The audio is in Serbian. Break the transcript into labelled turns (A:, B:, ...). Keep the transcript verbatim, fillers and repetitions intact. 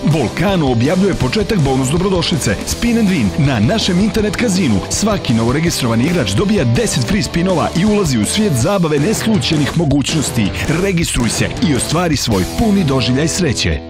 A: Volcano objavljuje početak bonus dobrodošlice Spin and Win na našem internet kazinu. Svaki novoregistrovani igrač dobija deset free spinova i ulazi u svijet zabave neslućenih mogućnosti. Registruj se i ostvari svoj puni doživljaj sreće.